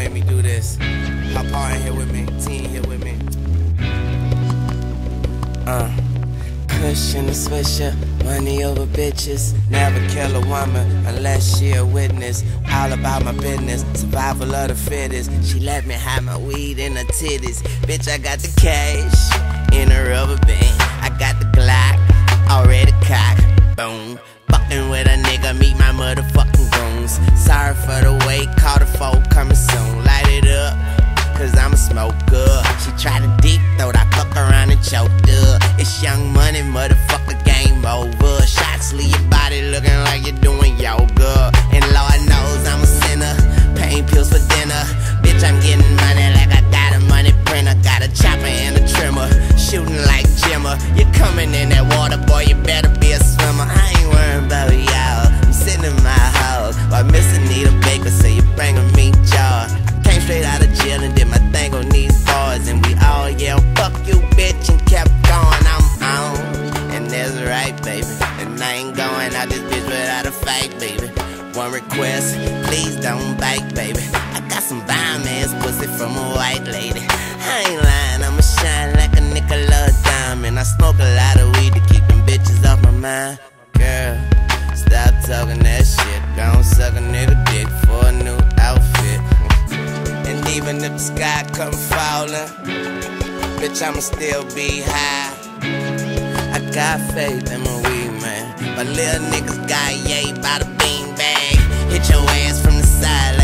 let me do this. Hop on in here with me, team here with me. Cushion and swisher, money over bitches. Never kill a woman unless she a witness. All about my business, survival of the fittest. She let me have my weed in her titties. Bitch, I got the cash in a rubber band. I got the Glock, already cocked. Boom, fucking with a nigga, meet my motherfucking goons. Sorry for the wait, call the folk coming soon. Light it up, cause I'm a smoker. She tried to deep throat, I fuck around and choked her. It's Young Money, motherfucker, game over. Shots leave your body looking like you're doing yoga. And Lord knows I'm a sinner, pain pills for dinner. Bitch, I'm getting money like I got a money printer. Got a chopper and a trimmer, shooting like Jimmer. You're coming in that water, boy, you better be a swimmer. I ain't worrying about y'all, I'm sitting in my house while Miss Anita Baker say you're bringing me joy. Came straight out of jail and did my thing on these bars, and we all yelled, fuck you, bitch, and kept going. I'm on, and that's right, baby. And I ain't going out this bitch without a fight, baby. One request, please don't bite, baby. I got some bomb-ass pussy from a white lady. I ain't lying, I'ma shine like a Nicola diamond. I smoke a lot of weed to keep them bitches off my mind. Girl, stop talking that shit. Gon' suck a nigga dick for a new outfit. And even if the sky come falling, bitch, I'ma still be high. I got faith in my weed, man. But little niggas got yay by the bean bag. Hit your ass from the side